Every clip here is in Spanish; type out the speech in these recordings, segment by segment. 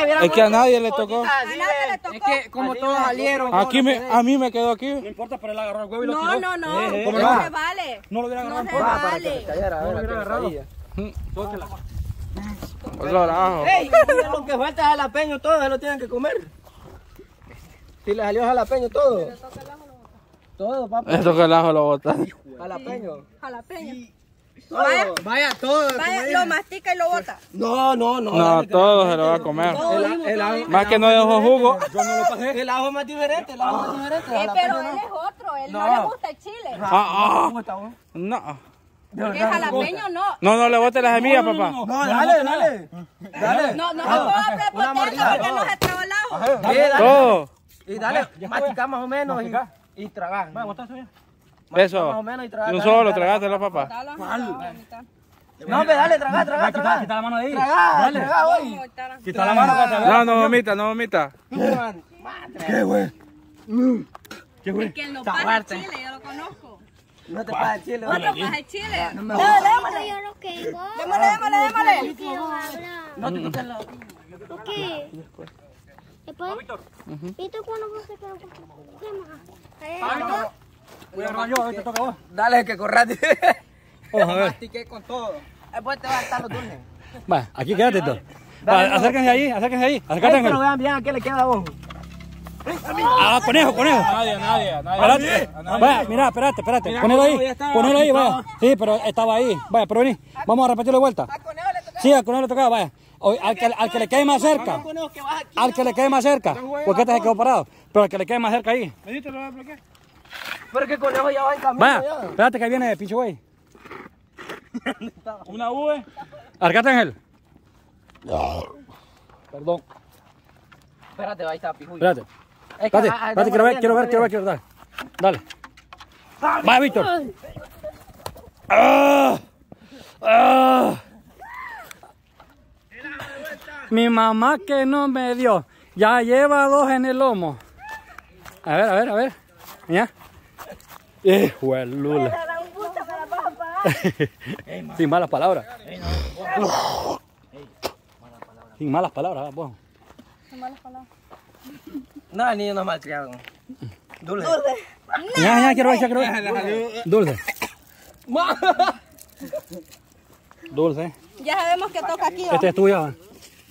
Es que a nadie le tocó. A nadie le tocó. Es que como todos salieron. Aquí a mí me quedó aquí. No importa, pero él agarró el huevo y lo tiró. No. ¿Cómo No se vale. No lo hubiera agarrado. No se vale. No lo hubiera agarrado. Tóquela. Otro ajo. ¡Ey! Lo que falta es jalapeño, todo se lo tienen que comer. Si le salió jalapeño, todo. Todo, papá. Esto que el ajo lo bota. Jalapeño. Jalapeño. Todo. Vaya, todo. Vaya, lo mastica y lo bota. No. No, todo se lo va a comer. El ajo, Más que no dejó jugo. Yo no lo pasé. el ajo es más diferente, el ajo es más diferente. Pero jalapeño él no. es otro. Él no le gusta el chile. ¿Cómo está vos? No. Porque jalapeño no. No le bote las semillas, papá. No, dale. No se puede prepotencia porque no se tragó el ajo. Sí, dale. Todo. Y dale, masticar más o menos y tragar. Va, botaste bien. Eso. Más o menos y tragar. Y un solo, tragátelo, papá. No, hombre, dale, tragar. Quita la mano de ahí. Tragar, hoy. Quita la mano para tragar. No vomita. ¿Qué, güey? Es que él no pasa el chile, yo lo conozco. No te pasa el chile. No pasa el chile. Démosle. Yo no quiero. Démosle. Yo quiero hablar. No te toques la... ¿Por qué? Después. ¿Y tú cuándo vas a quedar con más? Voy a agarrar yo, a ver, te toca a vos. Dale, que corrate. Vamos a ver. Mastiqué con todo. Después te van a estar los dulces. Va, aquí quédate tú. Va, acérquense ahí. Acércate, Pero Ángel. vean bien a qué le queda a vos. Ah, conejo. Nadie. Espérate. Vaya, mira, espérate. Ponelo ahí, vaya. Sí, pero estaba ahí. Vaya, pero vení. Vamos a repetirlo de vuelta. Sí, al conejo le tocaba, vaya. Al que le quede más cerca. Al que le quede más cerca. Porque este se quedó parado. Pero al que le quede más cerca ahí. Pero que el conejo ya va en camino. Vaya, ya. espérate que ahí viene pinche güey. Una V. Arcate, Ángel. Perdón. Espérate, ahí está, pijuy. Espérate. Espérate, quiero ver. Dale. Vaya, Víctor. Mi mamá que no me dio, ya lleva 2 en el lomo. A ver. Mira. Hijo de lula. Sin malas palabras. Sin malas palabras, vos. No, el niño no es malcriado. Dulce. Ya, quiero ver. Dulce. Dulce. Ya sabemos que toca aquí. Este es tuyo. ¿Va?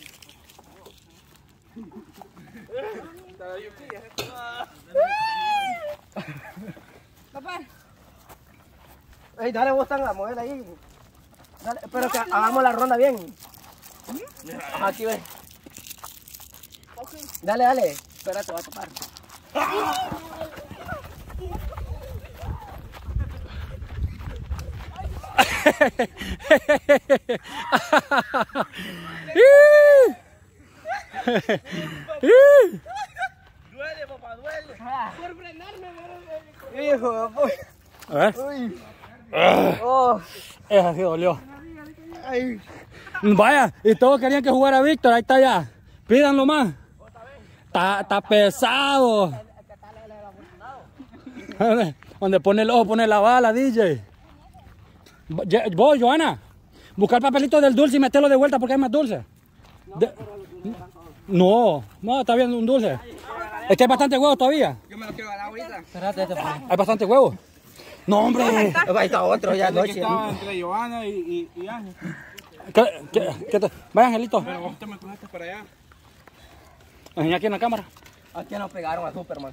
Papá. Ey, dale vos tan a mover ahí. Dale, pero que hagamos la ronda bien. Aquí ve. Dale. Espérate, va a topar. Duele, papá, duele. Por frenarme, hijo de puta. A ver. Oh. Esa sí dolió. Vaya, y todos querían que jugara Víctor, ahí está ya. Pídanlo más. Está pesado. Donde pone el ojo, pone la bala, DJ. Vos, Joana, buscar el papelito del dulce y meterlo de vuelta porque hay más dulce. No, está bien un dulce. Es que hay bastante huevo todavía. Yo me lo quiero ganar ahorita. Espérate, Hay bastante huevo. No, hombre. Ahí está otro ya anoche. Estaba entre Joana y Ángel. Vaya, Angelito. Pero vos te me cogiste para allá. Enseña aquí en la cámara. Aquí nos pegaron a Superman.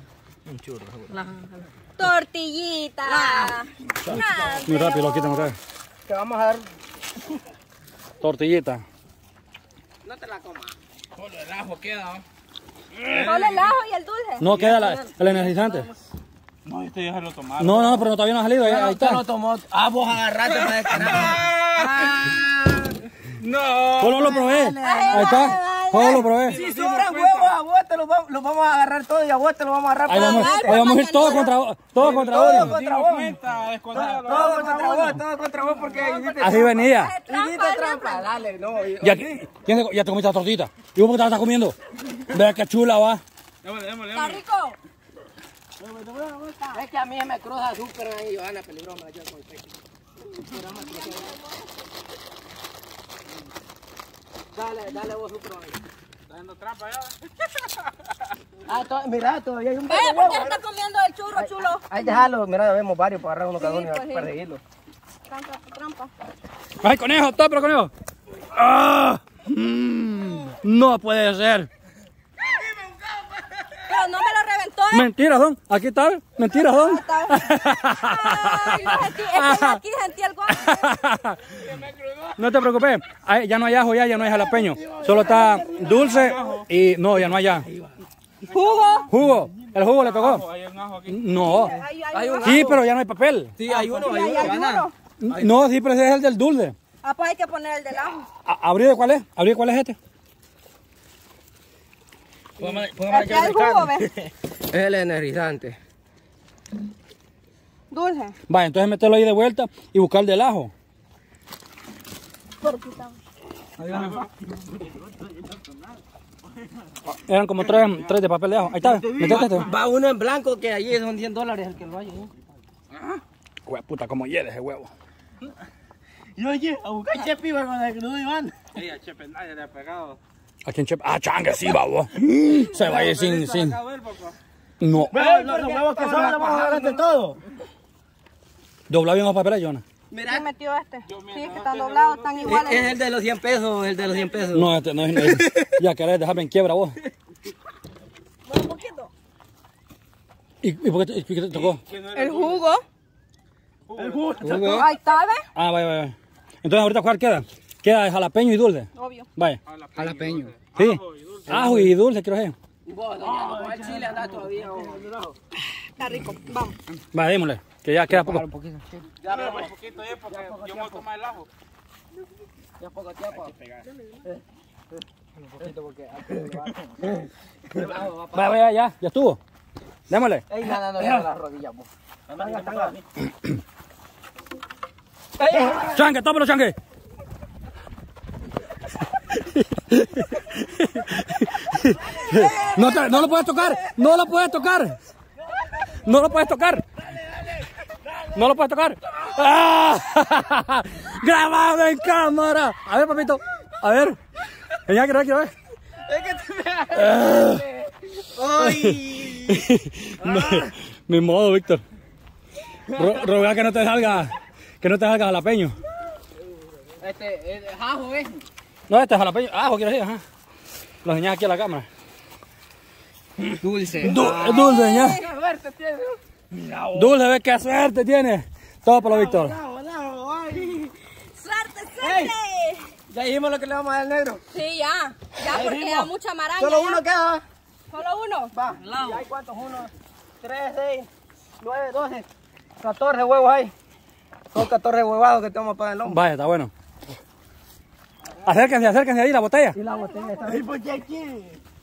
Tortillita. Muy rápido, lo quitan otra vez. Te vamos a dar. Tortillita. No te la comas. Solo el ajo queda. Solo el ajo y el dulce. No queda el energizante. No, este ya se lo tomaron. No, pero todavía no ha salido. Ahí está. lo tomó. Ah, vos agarraste para descargar. No. Solo lo probé. Ahí está. Solo lo probé. Si sobran huevos, a vos te los vamos a agarrar todos y a vos te los vamos a agarrar. Ahí vamos a ir todos contra vos. Todo contra vos. Todo contra vos porque hiciste Así venía. trampa. Dale, no. ¿Y aquí? Ya te comiste la tortita. ¿Y vos por qué te la estás comiendo? Vea qué chula va. Está rico. Es que a mí me cruza Superman y Joana peligrosa. Yo con Dale vos Superman. Haciendo trampa ya. Mira, todavía hay un ¿por huevo. qué está comiendo el churro, chulo? Ahí déjalo, mira, vemos varios para agarrar uno cada Sí, uno pues, sí. para seguirlo. Trampa, trampa. ¡Ay, conejo! ¡Todo, pero conejo! ¡Ah! No puede ser. Pero no me lo reventó, ¿eh? Mentiras, don. Aquí está. Mentiras, don. Ay, lo sentí. Es que aquí sentí el golpe. No te preocupes. Ay, ya no hay ajo, ya no hay jalapeño. Solo está dulce y... No, ya no hay ya. ¿Jugo? Jugo. El jugo le tocó. Hay un ajo aquí. No. Hay un Sí, pero ya no hay papel. Sí, hay uno, Sí, hay uno. No, sí, pero ese es el del dulce. Ah, pues hay que poner el del ajo. ¿Abrir cuál es? ¿Abrir cuál es este? Aquí hay jugo, ¿ves? Es el energizante. Dulce. Vaya, entonces meterlo ahí de vuelta y buscar el del ajo. Eran como tres de papel de ajo. Ahí está, metete este. Va uno en blanco que allí son $100 el que lo hay. Hue puta, como hiede ese huevo. Y oye, a buscar Chepi con el crudo Iván. Ey, a Chepe nadie le ha pegado. ¿A quién chepe? Ah, changue, sí, babo. Se va a ir sin... Sacado él, papá. No. Los huevos que son, los vamos a agarrar de todo. Dobla bien los papeles, Jonah. ¿Quién metió este? Sí, es que están doblados, están iguales. Es el de los 100 pesos, el de los 100 pesos. No, este no es... Ya querés dejarme en quiebra vos. Un poquito. ¿Y por qué te tocó? El jugo. El jugo. Ahí está, ¿ves? Ah, vaya. Entonces, ¿ahorita cuál queda? Queda de jalapeño y dulce. Obvio. Vaya. Jalapeño. Sí. Ajo y dulce, quiero decir. Vos, doña, no, el chile anda todavía. Está rico. Vamos. Vaya, démosle. Que ya queda poco. Ya, pero un poquito, porque yo me voy a tomar el ajo. Ya poco tiempo. Vaya, ya estuvo. Démosle. Ey, nada, no, ya las rodillas, vos. Tanga. Changue, tómalo, changue. No lo puedes tocar. No lo puedes tocar. No lo puedes tocar. No lo puedes tocar. ¡Ah! Grabado en cámara. A ver, papito. A ver. Ya quiero ver. Es que te ¡ay! No, mi modo, Víctor. Roga que no te salga jalapeño. Este, ajo, ¿ves? No, este es jalapeño. Ajo, quiero decir, ajá. Lo enseñas aquí a la cámara. Dulce. Dulce, señor. ¡Qué suerte tiene! Dulce, ve qué suerte tiene. Todo por lo Víctor. ¡Suerte! Ya dijimos lo que le vamos a dar al negro. Sí, ya. Ya, porque da mucha maraña. Solo ya. uno queda. ¿Solo uno? Va. ¿Y hay cuántos? 1, 3, 6, 9, 12. 14 huevos hay. Son 14 huevados que tenemos para el lomo. Vaya, está bueno. Acérquense ahí, la botella. Y la botella está ahí. ¿Por qué aquí?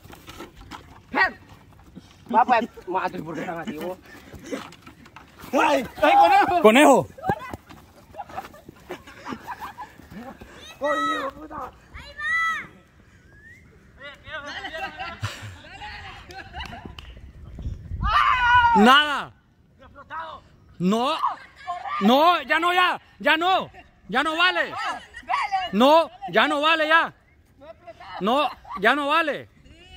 Va, pues. Mato, ¿y por qué están así vos? ¡Ay, conejo! Conejo. ¡Oye, puta! Nada. No. No, ya no, ya. Ya no. Ya no vale. No, ya no vale ya. No, ya no vale.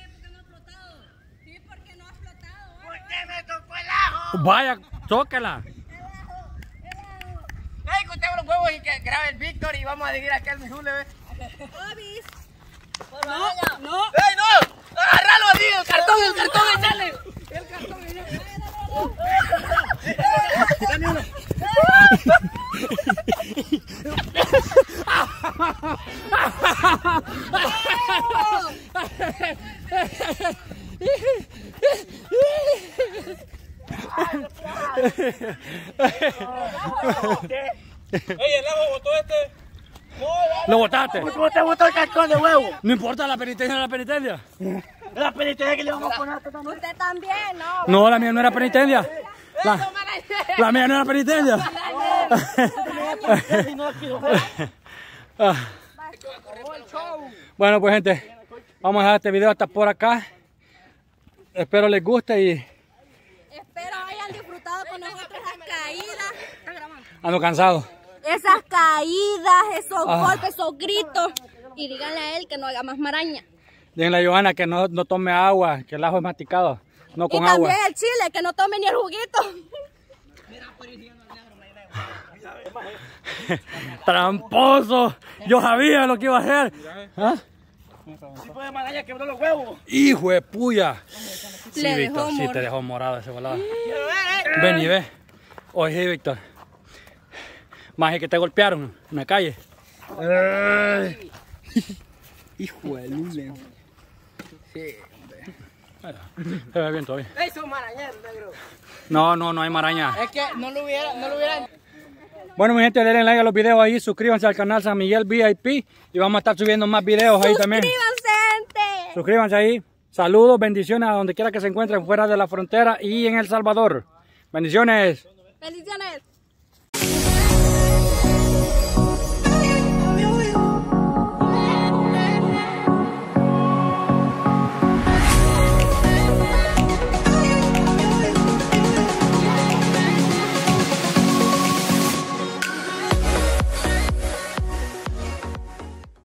Sí, porque no ha explotado. ¿Por qué me tocó el ajo? Vaya, tóquela. ¡Ey, contemos los huevos y que grabe el Víctor y vamos a seguir acá al Mijule, ¿ves? Obis. ¡No! ¡Ey, no! ¡Agárralo así! ¡El cartón, échale! ¡El cartón, échale! ¡Dame uno! Ey, el ajo botó este. Lo botaste. ¿Cómo te gustó el cartón de huevo? No importa la penitencia, la penitencia. La penitencia que le vamos a poner a también. Usted también, ¿no? No, la mía no era penitencia. La mía no era penitencia. Bueno, pues gente, vamos a dejar este video hasta por acá. Espero les guste y Espero hayan disfrutado con nosotros esas caídas. ¿Está grabando? ando cansado. Esas caídas, esos golpes, esos gritos. Y díganle a él que no haga más maraña. Díganle a Johanna que no tome agua, que el ajo es masticado, no con y agua. también el chile, que no tome ni el juguito. Tramposo. Yo sabía lo que iba a hacer. ¿Ah? Si puede Maraña quebró los huevos. Hijo de puya. Sí, Le Víctor, dejó sí morado. te dejó morado ese volado. Ven y ve. Oye, sí, Víctor. Más que te golpearon en la calle. Hijo de lule. Sí, bueno, se ve bien todavía. Eso es marañero, negro. No hay maraña. Es que no lo hubieran. Bueno, mi gente, denle like a los videos ahí, suscríbanse al canal San Miguel VIP y vamos a estar subiendo más videos ahí también. ¡Suscríbanse, gente! Suscríbanse ahí. Saludos, bendiciones a donde quiera que se encuentren fuera de la frontera y en El Salvador. Bendiciones. ¡Bendiciones!